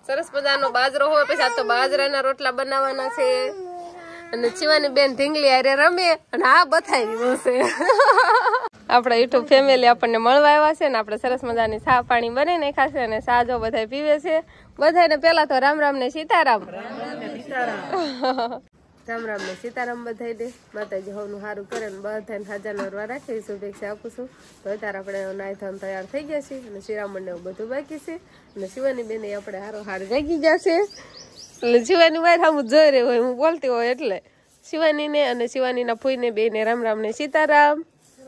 સરસ મજાનો બાજરો હોય, પછી આ તો બાજરાના રોટલા બનાવવાના છે અને શિવાની બેન ઢીંગલી હારે રમે અને આ બથાવી બસે. આપણા યુટ્યુબ ફેમિલી આપણને મળવા આવ્યા છે ને આપણે સરસ મજાની ચા પાણી બનાવી નાખ્યા છે અને ચા જો બધા પીવે છે. બધાને પેલા તો રામ રામ ને સીતારામ. રામ રામ ને સીતારામ બધાને. માતાજી હોનું સારું કરે ને બધાને હાજર નરવા રાખી શુભેચ્છા આપું છું. તો અત્યારે આપણે નાઈ ધોઈને તૈયાર થઈ ગયા છીએ અને શ્રીરામણ ને એવું બધું બાકી છે અને શિવાની બેન આપણે હારો હાર જાગી જશે એટલે શિવાની વાર આમ જોઈ રહી હોય હું બોલતી હોય એટલે શિવાની ને અને શિવાનીના ફૂઈને બેને રામ રામ ને સીતારામ.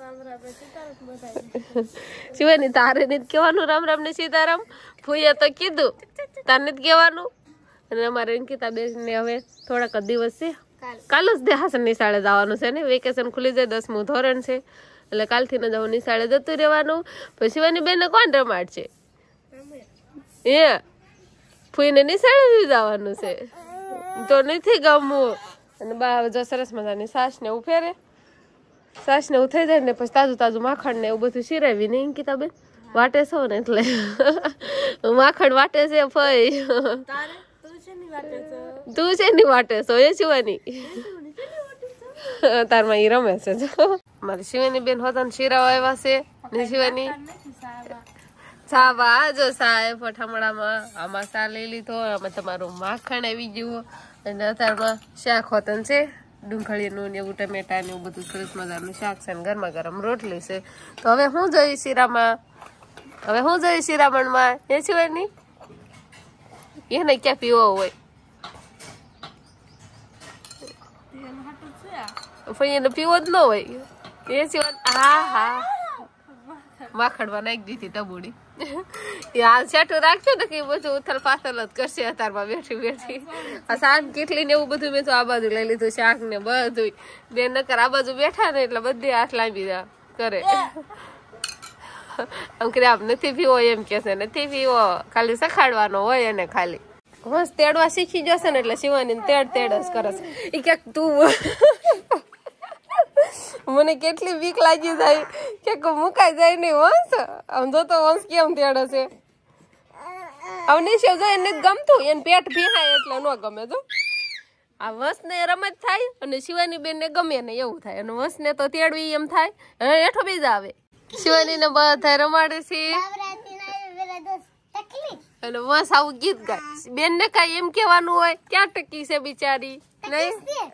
શિવાની તારે નથી કહેવાનું રામ રામ ને સીતારામ, ફૂઈએ તો કીધું તારે નથી કહેવાનું. અને અમારે અંકિતા બેન ને હવે થોડાક જ દિવસ છે, કાલ જ દેહાસન નિશાળે જવાનું છે ને, વેકેશન ખુલી જાય 10મું ધોરણ છે એટલે કાલથી ન જવું નિશાળે જતું રહેવાનું. પછી શિવાની બેન કોણ રમાડશે? એ ફૂઈને નિશાળે જવાનું છે તો નથી ગમવું. અને બા જો સરસ મજાની સાસ ને એવું ફેરે, સાસ ને એવું થઈ જાય ને પછી તાજું તાજું માખણ ને એવું બધું શીરાવી ને અંકિતા બેન વાટે છો ને એટલે માખણ વાટે છે ફઈ. તું છે ની વાટે છો એ શિવાની? તારમાં ઈ રમે છે. જો મારી શિવાની બેન હોતા ને શીરાવા આવ્યા છે ને શિવાની સાવા જો સાહેબ ફઠામડામાં આમાં સા લઈ લીધો, આમાં તમારું માખણ આવી ગયું અને અત્યારમાં શાક હોતન છે ડુંગળીનું ને એવું ટમેટા ને એવું બધું સરસ મજાનું શાક છે ને ગરમા ગરમ રોટલી છે. તો હવે હું જોઈ શિરામાં, હવે હું જોઈ શિરામણમાં એ શિવાની એને ક્યાં પીવો હોય પણ એને પીવો જ ન હોય એ સિવાય. હા હા માખણમાં નાખી દીધી ટબુડી. આ છેટું રાખજો ને કે બધું ઉથલ પાથલ જ કરશે અત્યારમાં બેઠી બેઠી. આ શાક કેટલી ને એવું બધું મેં તો આ બાજુ લઈ લીધું શાક ને બધું બે નકર આ બાજુ બેઠા ને એટલે બધી હાથ લાંબી કરે. આમ કે આપ નથી પીવો એમ કે છે, નથી પીવો ખાલી સખાડવાનો હોય એને ખાલી. બસ તેડવા શીખી જશે ને એટલે શિવાની તેડ તેડ જ કરે છે. એ ક્યાંક તું મને કેટલી બીક લાગી જાય કે મુકાઈ જાય નહીં વંશ. આમ જોતો વંશ કેમ તેડે છે. અવની છે જો એને ગમતું એને પેટ ભીહાય એટલે ન ગમે. જો આ વંશ ને રમત થાય અને શિવાની બેન ને ગમે ને એવું થાય અને વંશ ને તો તેડવી એમ થાય હેઠો બીજા આવે. શિવાની ને બધા રમાડે છે અને વંશ આવું ગીત ગાય. બેન ને કઈ એમ કેવાનું હોય ક્યાં ટકી છે બિચારી નહીં.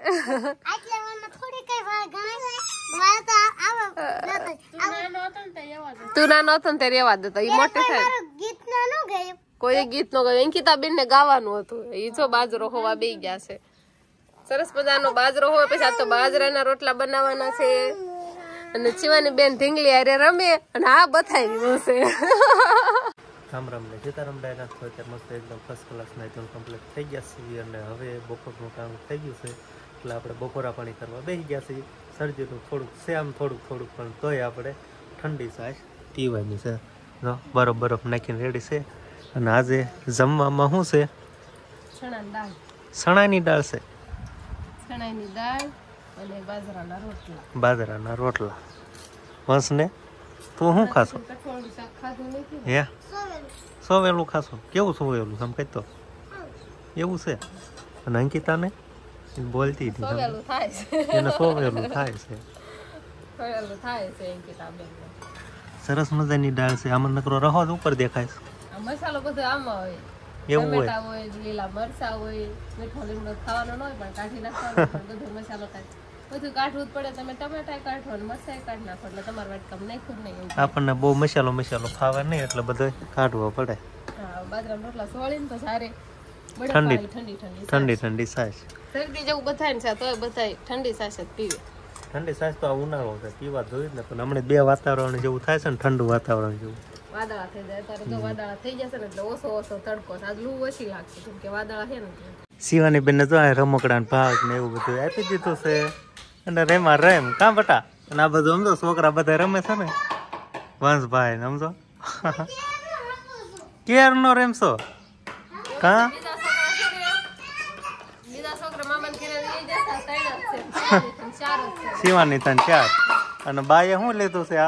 તું નાનો હતો ને ત્યારે રેવા દેતો, મોટે થાય કોઈ ગીત નો ગાયું. અંકિતા બેન ને ગાવાનું હતું. એ જો બાજરો હોવા બે ગયા છે, સરસ મજાનો બાજરો હોય. પછી આ તો બાજરાના રોટલા બનાવવાના છે અને શિવાની બેન ઢીંગલી હારે રમે અને આ બથાવી બસે. રામ રામ ને સીતારામ ડાયના છો ત્યાં મસ્ત એકદમ ફર્સ્ટ ક્લાસ નાઈટ કમ્પ્લીટ થઈ ગયા છીએ અને હવે બપોરનું કામ થઈ ગયું છે એટલે આપણે બપોરા પાણી કરવા બેસી ગયા છીએ. શરદીનું થોડુંક છે આમ થોડુંક પણ તોય આપણે ઠંડી છાશ પીવાની છે. જો બરફ નાખીને રેડી છે. અને આજે જમવામાં શું છે? ચણાની દાળ છે. ચણાની દાળ અને બાજરાના રોટલા. બાજરાના રોટલા. વંશ ને તું શું ખાશો? હે સોવેલું ખાશો? કેવું સોવેલું આમ કહેતો એવું છે? અને અંકિતા ને બોલતી હતી એને સોવેલું થાય છે. સરસ મજાની દાળ છે. આમાં નકરો રહો જ ઉપર દેખાય છે. મસાલો બધો આમાં હોય, એવું હોય લીલા મરચા હોય, મીઠો લીમડો ખાવાનો ન હોય પણ કાઢી નાખવાનો. બધો મસાલો કાઢી બધું કાઢવું જ પડે. તમે ટમેટા કાઢો અને મરચાં કાઢી નાખો એટલે તમારે વાટકામ નાખ્યું જ નહીં. આપણને બહુ મસાલો ફાવે નહીં એટલે બધો કાઢવો પડે. હા બાજરાના રોટલા સોળીને તો સારે ઠંડી છાશ. શરદી જેવું બધાય છે તોય બધાય ઠંડી છાશ જ પીવે. ઠંડી છાશ તો આ ઉનાળો છે પીવા જોઈએ ને. પણ હમણાં બે વાતાવરણ જેવું થાય છે ને, ઠંડુ વાતાવરણ જેવું. વાદળા થઈ જાય અત્યારે જો વાદળા થઈ જશે ને એટલે ઓછો તડકો આજ લૂ ઓછી લાગશે કેમ કે વાદળા છે ને. શિવાની બેન ને જો રમકડા ને ભાગ ને એવું બધું આપી દીધું છે અને રેમાં રેમ કાં બટા. અને આ બધું સમજો છોકરા બધા રમે છે ને વંશભાઈ ને સમજો કેર નો રેમશો કા. શિવાની તન 4 અને બાએ શું લીધું છે? આ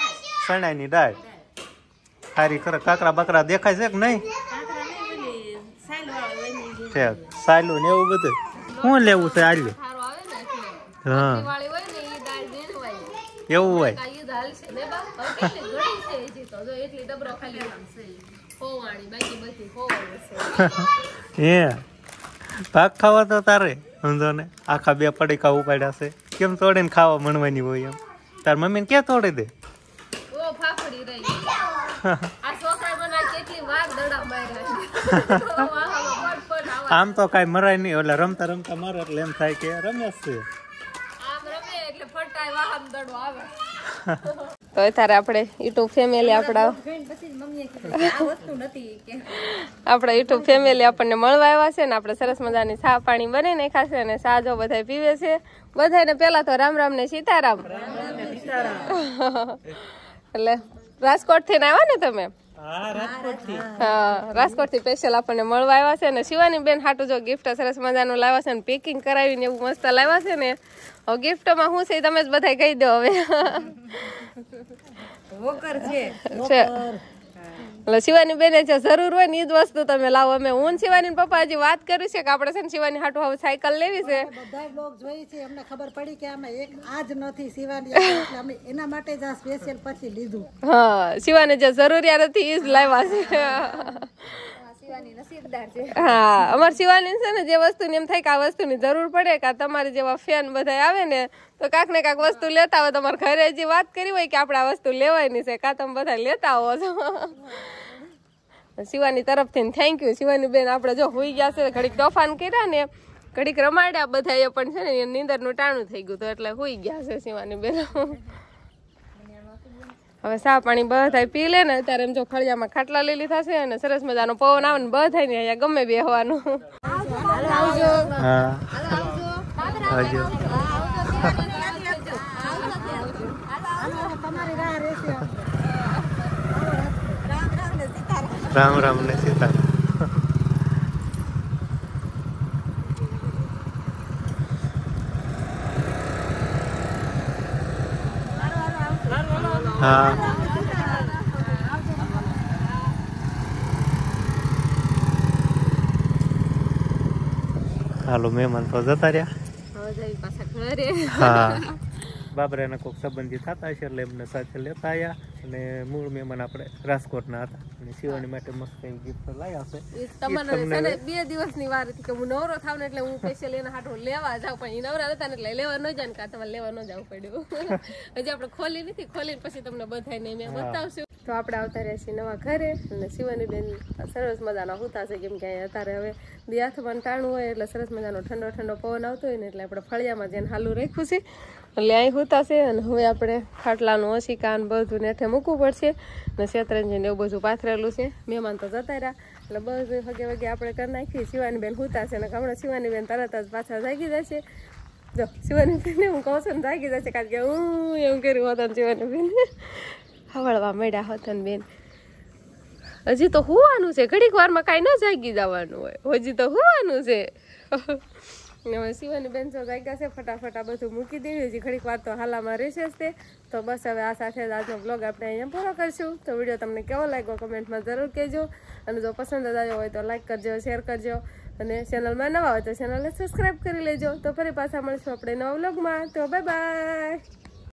ચણાની દાળ. સારી કરે. કાકરા બકરા દેખાય છે કે નહીં? છે સાયલું ને એવું બધું શું લેવું છે આલ્યું સારો આવે ને એટલે હા દિવાળી હોય ને ઈ દાળ ઝીણવાય એવું હોય આ ઈ દાળ છે ને બા હવે કેટલી ઘણી છે હજી તો જો એટલી ડબરો ખાલી છે ખોવાણી બાકી બધી ખોવાણી છે હે ભાગ ખાવા તો તારે સમજો ને આખા 2 પડીકા ઉપાડ્યા છે કેમ તોડીને ખાવા મળવાની હોય એમ તાર મમ્મીને ક્યાં તોડી દે ઓ ફાફડી રહી આ છોકરા મને કેટલી વાર દડા માર્યા આમ તો કાંઈ મરાય નહીં એટલે રમતા રમતા મારે એટલે એમ થાય કે રમેશ છે આમ રમે એટલે ફટાય વાહમ દડો આવે તો તારે આપણે યુટ્યુબ ફેમિલી આપણા યુટ્યુબ ફેમિલી આપણને મળવા આવ્યા છે ને આપણે સરસ મજાની ચા પાણી બની નાખ્યા છે અને ચા જો બધા પીવે છે બધાને પેલા તો રામ રામ ને સીતારામ એટલે રાજકોટ થી આવ્યા ને તમે હા રાજકોટ થી સ્પેશિયલ આપણને મળવા આવ્યા છે અને શિવાની બેન હાટુ જો ગિફ્ટ સરસ મજાનું લાવ્યા છે અને પેકિંગ કરાવીને એવું મસ્ત લાવ્યા છે ને ગિફ્ટમાં શું છે તમે જ બધા કહી દો હવે એટલે શિવાની બેને જે જરૂર હોય ને એ જ વસ્તુ તમે લાવો અમે હું શિવાની પપ્પા હજી વાત કરી છે કે આપણે છે ને શિવાની હાટુ હવે સાયકલ લેવી છે બધા બ્લોગ જોઈ છે અમને ખબર પડી કે આમાં એક આજ નથી શિવાની એટલે અમે એના માટે જ આ સ્પેશિયલ પછી લીધું હા શિવાને જે જરૂરિયાત હતી એ જ લાવ્યા છે હા અમાર શિવાની છે ને જે વસ્તુની એમ થાય કે આ વસ્તુની જરૂર પડે કે તમારી જેવા ફેન બધા આવે ને તો કાંક ને કાંક વસ્તુ લેતા હોય તમારે ઘરે હજી વાત કરી હોય કે આપણે આ વસ્તુ લેવાની છે કાં તમે બધા લેતા આવો છો શિવાની તરફથી થેન્ક યુ શિવાની બેન આપણે જો હોઈ ગયા છે ઘડીક તોફાન કર્યા ને ઘડીક રમાડ્યા બધા એ પણ છે ને નીંદરનું ટાણું થઈ ગયું તો એટલે હોઈ ગયા છે શિવાની બેન હવે ચા પાણી બધા પી લે ને અત્યારે એમ જો ફળિયામાં ખાટલા લઈ લીધા છે અને સરસ મજાનો પવન આવે ને બધા ને અહીંયા ગમે બેહવાનું રામ રામ ને સીતા હા હાલો મહેમાન તો જતા રહ્યા હા બાબરાના કોઈક સંબંધી થતા હશે એટલે એમને સાથે લેતા આવ્યા અને મૂળ મહેમાન આપણે રાજકોટના હતા અને શિવાની માટે મસ્ત એવી ગિફ્ટ લાવ્યા છે તમને 2 દિવસની વાર હતી કે હું નવરો થાવ ને એટલે હું સ્પેશિયલ એના હાટો લેવા જાઉં પણ એ નવરા હતા ને એટલે લેવા ન જાય ને કાં તમારે લેવા ન જવું પડ્યું હજી આપણે ખોલી નથી ખોલીને પછી તમને બધાને મેં બતાવશું તો આપણે આવતા રહ્યા છીએ નવા ઘરે અને શિવાની બેન સરસ મજાના હોતા છે કેમ કે અહીંયા અત્યારે હવે દિયાથમાં ટાણું હોય એટલે સરસ મજાનો ઠંડો ઠંડો પવન આવતો હોય ને એટલે આપણે ફળિયામાં જઈને હાલું રાખ્યું છે એટલે અહીં હોતા છે અને હવે આપણે ખાટલાનું ઓશિકાન બધું નેઠે મૂકવું પડશે અને શેતરંજીને એવું બધું પાથરેલું છે મહેમાન તો જતા રહ્યા એટલે બધું હગે વગે આપણે કરી નાખીએ શિવાની બેન હોતા છે અને હમણાં શિવાની બેન તરત જ પાછા જાગી જશે જો શિવાની બેન હું કહું છું ને જાગી જશે કારણ કે હું એવું કર્યું હોતા શિવાની બેન હવળવા મળ્યા હતા ને બેન હજી તો હોવાનું છે ઘડીક વારમાં કાંઈ ન જાગી જવાનું હોય હજી તો હોવાનું છે હવે શિવાની બેન જો જાગ્યા છે ફટાફટ બધું મૂકી દેવી હજી ઘડીક વાર તો હાલામાં રહેશે જ તે તો બસ હવે આ સાથે જ આજનો બ્લોગ આપણે અહીંયા પૂરો કરશું તો વિડીયો તમને કેવો લાગ્યો કમેન્ટમાં જરૂર કહેજો અને જો પસંદ આવ્યો હોય તો લાઈક કરજો શેર કરજો અને ચેનલમાં નવા હોય તો ચેનલને સબસ્ક્રાઈબ કરી લેજો તો ફરી પાછા મળશું આપણે નવા બ્લોગમાં તો બાય બાય